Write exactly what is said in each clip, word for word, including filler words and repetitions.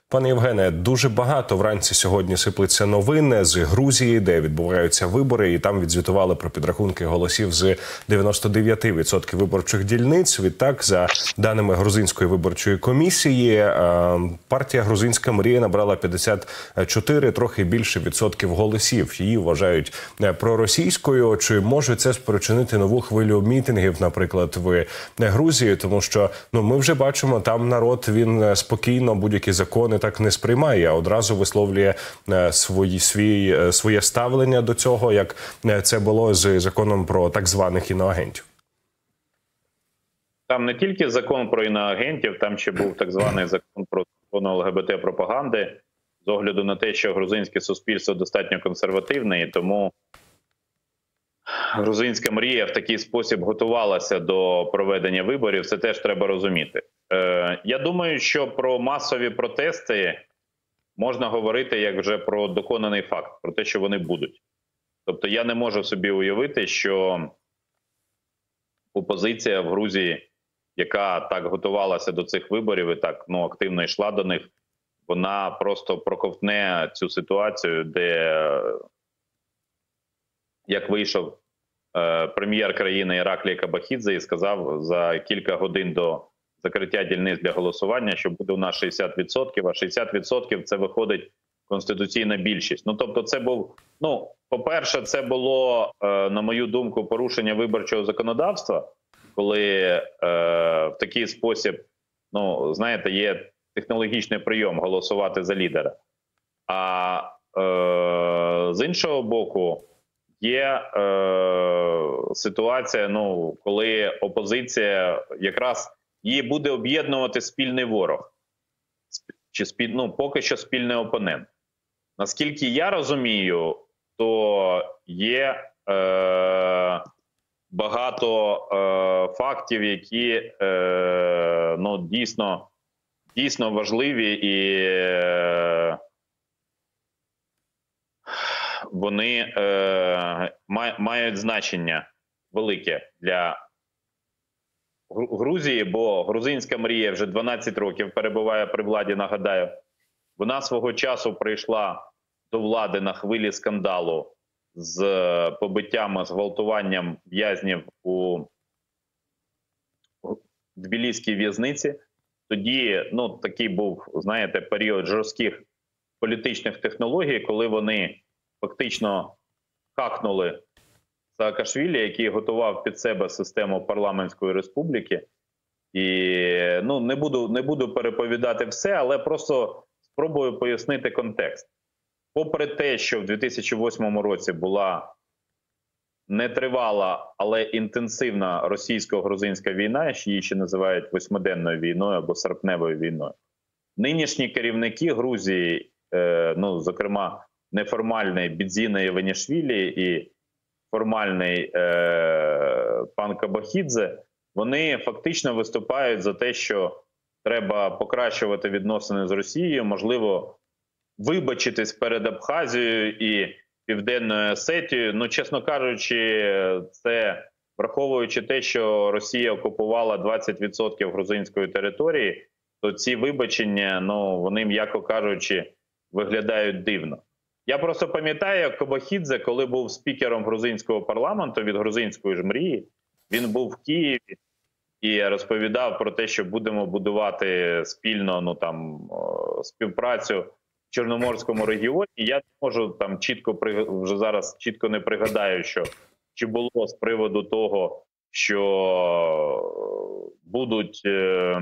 Пане Євгене, дуже багато вранці сьогодні сиплеться новин з Грузії, де відбуваються вибори, і там відзвітували про підрахунки голосів з дев'яноста дев'яти відсотків виборчих дільниць. Відтак, за даними Грузинської виборчої комісії, партія «Грузинська мрія» набрала п'ятдесят чотири, трохи більше відсотків голосів. Її вважають проросійською. Чи може це спричинити нову хвилю мітингів, наприклад, в Грузії? Тому що ну ми вже бачимо, там народ, він спокійно будь-які закони так не сприймає, а одразу висловлює свої, свій, своє ставлення до цього, як це було з законом про так званих іноагентів. Там не тільки закон про іноагентів, там ще був так званий закон про ЛГБТ-пропаганди, з огляду на те, що грузинське суспільство достатньо консервативне, і тому грузинська мрія в такий спосіб готувалася до проведення виборів, це теж треба розуміти. Е, я думаю, що про масові протести можна говорити як вже про доконаний факт, про те, що вони будуть. Тобто я не можу собі уявити, що опозиція в Грузії, яка так готувалася до цих виборів і так ну, активно йшла до них, вона просто проковтне цю ситуацію, де, як вийшов е, прем'єр країни Іраклій Кабахідзе і сказав за кілька годин до закриття дільниць для голосування, що буде у нас шістдесят відсотків, а шістдесят відсотків це виходить конституційна більшість. Ну, тобто це був, ну, по-перше, це було, е, на мою думку, порушення виборчого законодавства, коли е, в такий спосіб, ну, знаєте, є технологічний прийом голосувати за лідера. А е, з іншого боку, є е, ситуація, ну, коли опозиція якраз її буде об'єднувати спільний ворог, чи спіль, ну, поки що спільний опонент. Наскільки я розумію, то є е, багато е, фактів, які е, ну, дійсно, дійсно важливі і е, вони е, мають значення велике для Грузії, бо грузинська мрія вже дванадцять років перебуває при владі, нагадаю. Вона свого часу прийшла до влади на хвилі скандалу з побиттям, зґвалтуванням в'язнів у Тбіліській в'язниці. Тоді, ну, такий був, знаєте, період жорстких політичних технологій, коли вони фактично хакнули Саакашвілі, який готував під себе систему парламентської республіки. І, ну, не буду, не буду переповідати все, але просто спробую пояснити контекст. Попри те, що в дві тисячі восьмому році була нетривала, але інтенсивна російсько-грузинська війна, її ще називають восьмиденною війною або серпневою війною, нинішні керівники Грузії, е, ну, зокрема, неформальний Бідзіна Єванішвілі і формальний е, пан Кабахідзе, вони фактично виступають за те, що треба покращувати відносини з Росією, можливо, вибачитись перед Абхазією і Південною Осетією. Ну, чесно кажучи, це враховуючи те, що Росія окупувала двадцять відсотків грузинської території, то ці вибачення, ну, вони, м'яко кажучи, виглядають дивно. Я просто пам'ятаю, як Кабахідзе, коли був спікером грузинського парламенту від грузинської ж мрії, він був в Києві і розповідав про те, що будемо будувати спільно, ну, там, співпрацю в Чорноморському регіоні. Я не можу там чітко, вже зараз чітко не пригадаю, що чи було з приводу того, що будуть е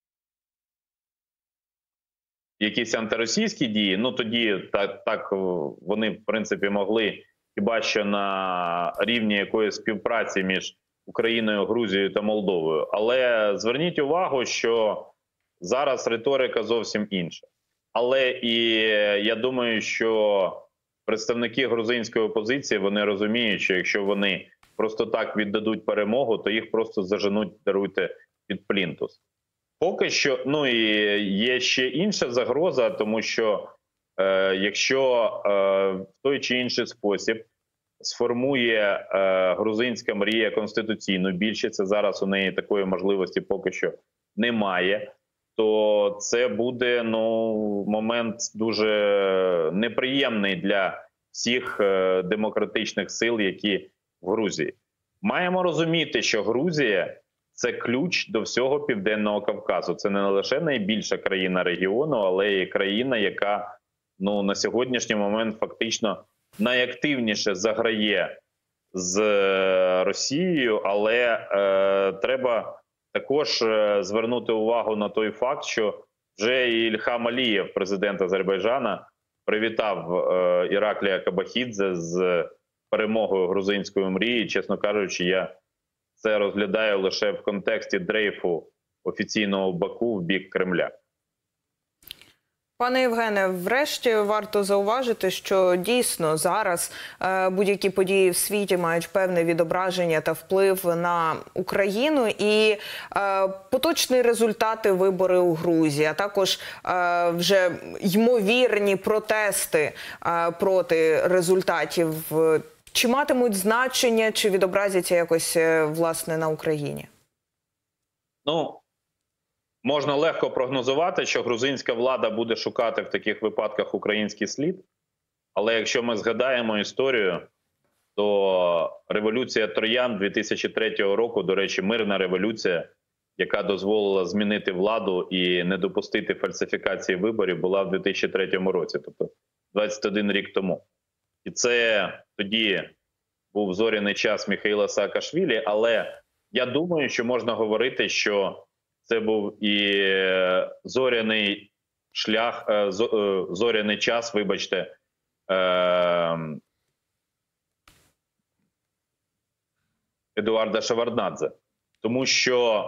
якісь антиросійські дії, ну тоді так, так вони, в принципі, могли хіба що на рівні якоїсь співпраці між Україною, Грузією та Молдовою. Але зверніть увагу, що зараз риторика зовсім інша. Але і я думаю, що представники грузинської опозиції, вони розуміють, що якщо вони просто так віддадуть перемогу, то їх просто заженуть, даруйте, під плінтус. Поки що, ну і є ще інша загроза, тому що е, якщо е, в той чи інший спосіб сформує е, грузинська мрія конституційну більшість, зараз у неї такої можливості поки що немає, то це буде ну, момент дуже неприємний для всіх демократичних сил, які в Грузії. Маємо розуміти, що Грузія – це ключ до всього Південного Кавказу. Це не лише найбільша країна регіону, але і країна, яка ну, на сьогоднішній момент фактично найактивніше заграє з Росією, але е, треба також е, звернути увагу на той факт, що вже і Ільхам Алієв, президент Азербайджана, привітав е, Іраклія Кабахідзе з перемогою грузинської мрії. Чесно кажучи, я це розглядаю лише в контексті дрейфу офіційного Баку в бік Кремля. Пане Євгене, врешті варто зауважити, що дійсно зараз е, будь-які події в світі мають певне відображення та вплив на Україну. І е, поточні результати вибори у Грузії, а також е, вже ймовірні протести е, проти результатів, чи матимуть значення, чи відобразяться якось, е, власне, на Україні? Ну, можна легко прогнозувати, що грузинська влада буде шукати в таких випадках український слід. Але якщо ми згадаємо історію, то революція Троян дві тисячі третього року, до речі, мирна революція, яка дозволила змінити владу і не допустити фальсифікації виборів, була в дві тисячі третьому році, тобто двадцять один рік тому. І це тоді був зоряний час Міхаїла Саакашвілі, але я думаю, що можна говорити, що це був і зоряний шлях, зоряний час, вибачте, Едуарда Шеварднадзе. Тому що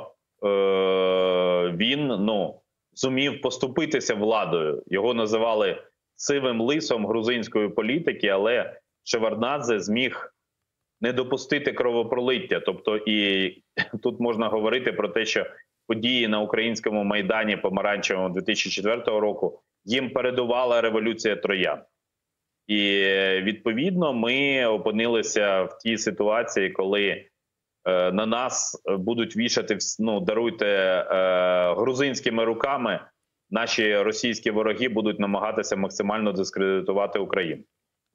він ну, зумів поступитися владою. Його називали сивим лисом грузинської політики, але Шеварднадзе зміг не допустити кровопролиття. Тобто і тут можна говорити про те, що події на українському Майдані Помаранчевому дві тисячі четвертого року їм передувала революція Троян. І відповідно ми опинилися в тій ситуації, коли е, на нас будуть вішати, ну, даруйте, е, грузинськими руками, наші російські вороги будуть намагатися максимально дискредитувати Україну.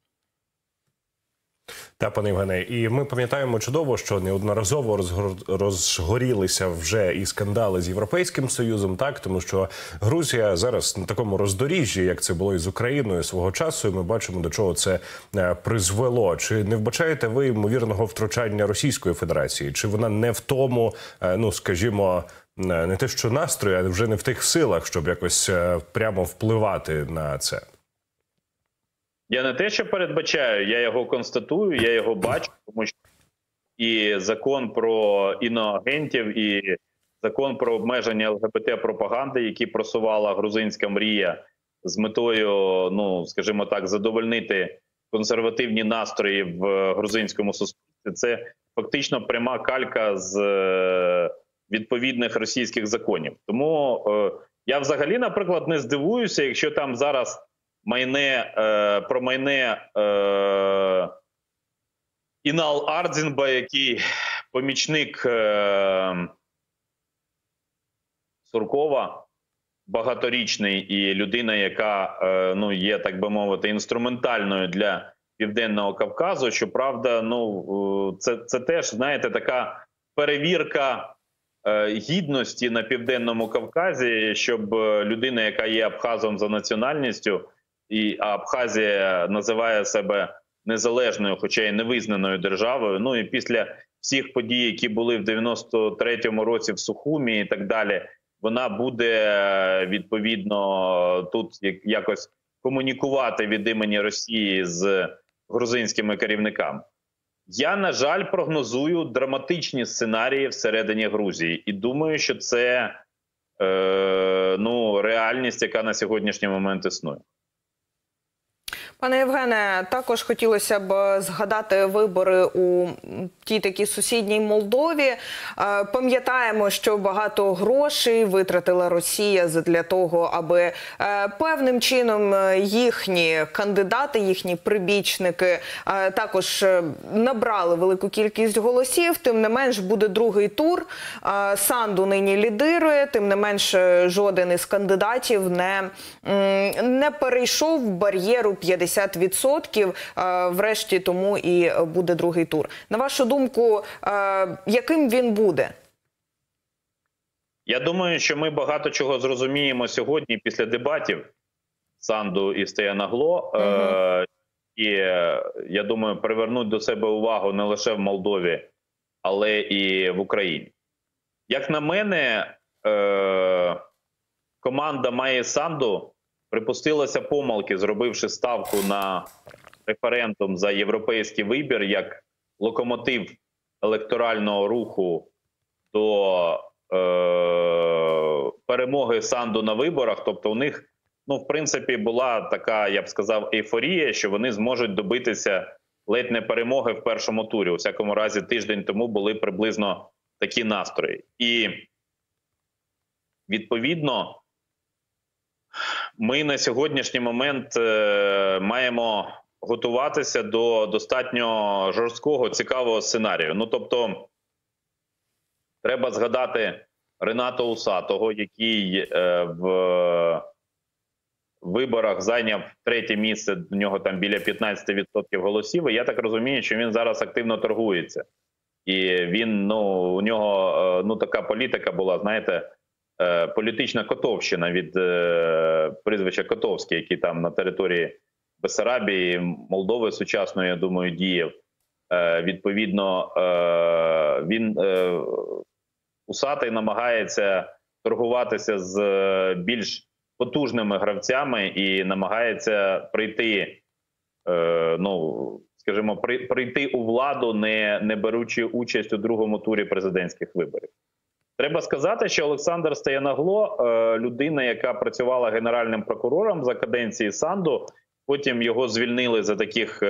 Та, пане Євгене, і ми пам'ятаємо чудово, що неодноразово розгорілися вже і скандали з Європейським Союзом, так, тому що Грузія зараз на такому роздоріжжі, як це було і з Україною свого часу, і ми бачимо, до чого це призвело. Чи не вбачаєте ви ймовірного втручання Російської Федерації? Чи вона не в тому, ну, скажімо, не те, що настрої, а вже не в тих силах, щоб якось прямо впливати на це? Я не те, що передбачаю, я його констатую, я його бачу, тому що і закон про іноагентів, і закон про обмеження ел ге бе те-пропаганди, які просувала грузинська мрія з метою, ну, скажімо так, задовольнити консервативні настрої в грузинському суспільстві, це фактично пряма калька з відповідних російських законів. Тому е, я взагалі, наприклад, не здивуюся, якщо там зараз майне, е, про майне е, Інал Ардзінба, який помічник е, Суркова, багаторічний, і людина, яка е, ну, є, так би мовити, інструментальною для Південного Кавказу. Щоправда, ну, це, це теж, знаєте, така перевірка е, гідності на Південному Кавказі, щоб людина, яка є абхазом за національністю, і Абхазія називає себе незалежною, хоча й невизнаною державою. Ну і після всіх подій, які були в дев'яносто третьому році в Сухумі і так далі, вона буде, відповідно, тут якось комунікувати від імені Росії з грузинськими керівниками. Я, на жаль, прогнозую драматичні сценарії всередині Грузії. І думаю, що це е, ну, реальність, яка на сьогоднішній момент існує. Пане Євгене, також хотілося б згадати вибори у тій такій сусідній Молдові. Пам'ятаємо, що багато грошей витратила Росія для того, аби певним чином їхні кандидати, їхні прибічники також набрали велику кількість голосів. Тим не менш, буде другий тур. Санду нині лідирує, тим не менш, жоден із кандидатів не, не перейшов бар'єру п'ятдесят відсотків, врешті тому і буде другий тур. На вашу думку, яким він буде? Я думаю, що ми багато чого зрозуміємо сьогодні після дебатів Санду і Стояногло. Угу. Е і, я думаю, привернуть до себе увагу не лише в Молдові, але і в Україні. Як на мене, е команда Майї Санду припустилася помилки, зробивши ставку на референдум за європейський вибір як локомотив електорального руху до е перемоги Санду на виборах. Тобто у них, ну, в принципі, була така, я б сказав, ейфорія, що вони зможуть добитися ледь не перемоги в першому турі. У всякому разі, тиждень тому були приблизно такі настрої. І, відповідно, ми на сьогоднішній момент е, маємо готуватися до достатньо жорсткого, цікавого сценарію. Ну, тобто, треба згадати Рената Усатого, який е, в виборах зайняв третє місце, в нього там біля п'ятнадцяти відсотків голосів, і я так розумію, що він зараз активно торгується. І він, ну, у нього, е, ну, така політика була, знаєте, політична котовщина від е, прізвища Котовський, який там на території Бессарабії, Молдови сучасної, я думаю, діяв. Е, відповідно, е, він, е, Усатий, намагається торгуватися з більш потужними гравцями і намагається прийти, е, ну, скажімо, при, прийти у владу, не, не беручи участь у другому турі президентських виборів. Треба сказати, що Олександр Стояногло – людина, яка працювала генеральним прокурором за каденції Санду, потім його звільнили за таких,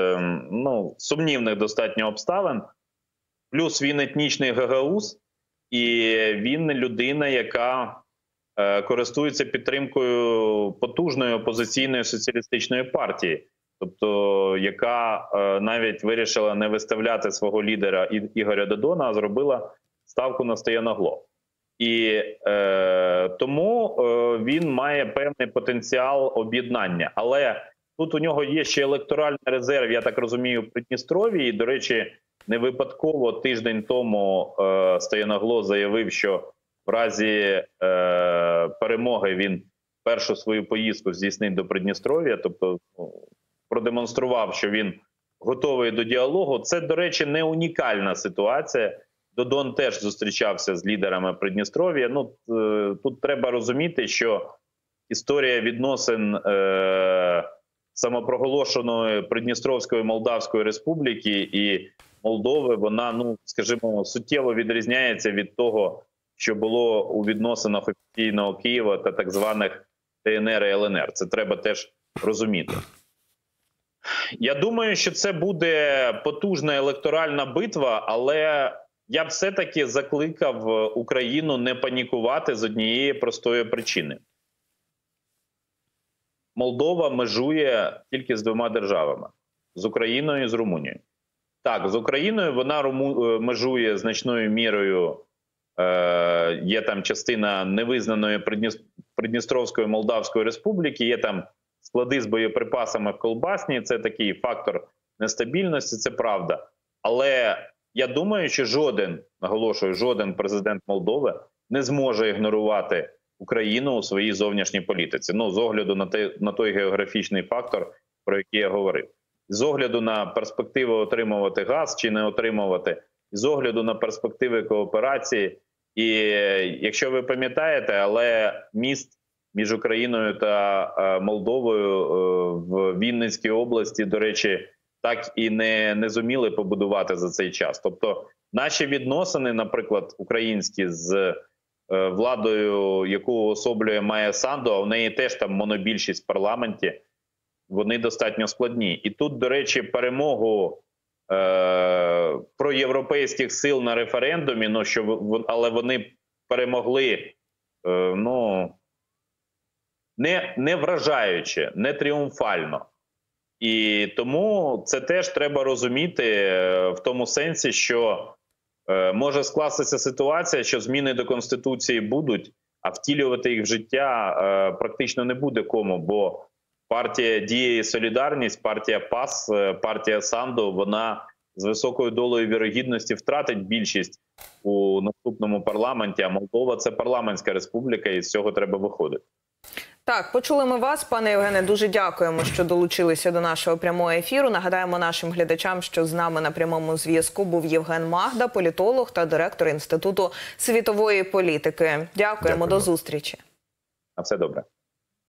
ну, сумнівних достатньо обставин. Плюс він етнічний гагауз, і він людина, яка користується підтримкою потужної опозиційної соціалістичної партії, тобто яка навіть вирішила не виставляти свого лідера Ігоря Додона, а зробила ставку на Стояногло. І е, тому е, він має певний потенціал об'єднання. Але тут у нього є ще електоральний резерв, я так розумію, в Придністров'ї. І, до речі, не випадково тиждень тому е, Стояногло заявив, що в разі е, перемоги він першу свою поїздку здійснить до Придністров'я, тобто ну, продемонстрував, що він готовий до діалогу. Це, до речі, не унікальна ситуація. Додон теж зустрічався з лідерами Придністров'я. Ну, тут треба розуміти, що історія відносин е, самопроголошеної Придністровської Молдавської Республіки і Молдови, вона, ну, скажімо, суттєво відрізняється від того, що було у відносинах офіційного Києва та так званих Т Н Р і Л Н Р. Це треба теж розуміти. Я думаю, що це буде потужна електоральна битва, але я б все-таки закликав Україну не панікувати з однієї простої причини. Молдова межує тільки з двома державами – з Україною і з Румунією. Так, з Україною вона руму... межує значною мірою, е... є там частина невизнаної Придніс... Придністровської Молдавської Республіки, є там склади з боєприпасами в Колбасні, це такий фактор нестабільності, це правда. Але я думаю, що жоден, наголошую, жоден президент Молдови не зможе ігнорувати Україну у своїй зовнішній політиці. Ну, з огляду на, те, на той географічний фактор, про який я говорив. З огляду на перспективи отримувати газ чи не отримувати, з огляду на перспективи кооперації. І якщо ви пам'ятаєте, але міст між Україною та Молдовою в Вінницькій області, до речі, так і не, не зуміли побудувати за цей час. Тобто наші відносини, наприклад, українські з е, владою, яку особлює Майя Санду, а в неї теж там монобільшість в парламенті, вони достатньо складні. І тут, до речі, перемогу е, проєвропейських сил на референдумі, ну, що, в- але вони перемогли, е, ну, не, не вражаюче, не тріумфально. І тому це теж треба розуміти е, в тому сенсі, що е, може скластися ситуація, що зміни до Конституції будуть, а втілювати їх в життя е, практично не буде кому, бо партія «Дія і Солідарність», партія ПАС, е, партія Санду, вона з високою долею вірогідності втратить більшість у наступному парламенті, а Молдова – це парламентська республіка, і з цього треба виходити. Так, почули ми вас, пане Євгене. Дуже дякуємо, що долучилися до нашого прямого ефіру. Нагадаємо нашим глядачам, що з нами на прямому зв'язку був Євген Магда, політолог та директор Інституту світової політики. Дякуємо, Дякуємо. до зустрічі. На все добре.